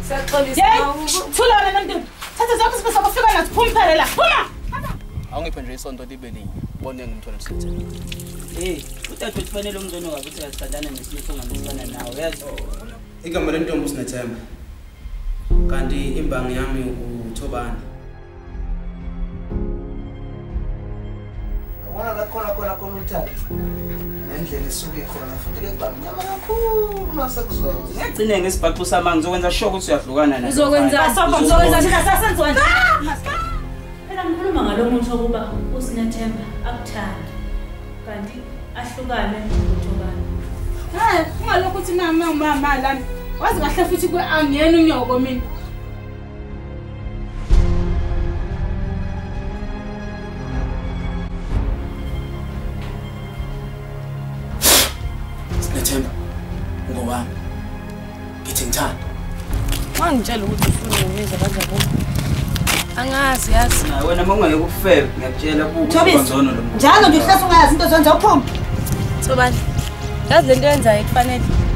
Siyaxolisa. Thula wena ntombi. Thatha zonke isibese kufika nathi phumphele la. Phuma. Awungiphe nje isonto libe linye. Ubone ngimthola msitheni. Uthatha kufanele umntwana wakho uthi asicandana nesifo ngamisana nawe yazi. Igama lentombi uSinethemba. Kanti imbangi yami uThobani. Awona la khona uthanda. Nendlela esuke khona futhi ke kuba mnyama kakhulu masekuzoza. Ngigcine ngesibhaxu sama ngizokwenza sure ukuthi uyahlukana naye. Uzokwenza sopha ngizokwenza thina sasenziwa nje. Phela ngikhuluma ngalomuntu okuba uSinethemba akuthanda. Kanti ahlukane noThobani. Hayi, ungalokho uthi mama lana. Wazi kahle futhi ku angiyena unyoko mina. Sinethemba. Ngowami. Ngithi ngithanda. Wangitshela ukuthi ufuna umiza kanjani. Angazi yazi. Wena mawungeke ukufebe ngiyakutshela kukhonzono lo muntu. Njalo nje uhlase ungayazi into zonke uphuma. Thobani. Yazi lento yenzayo kufanele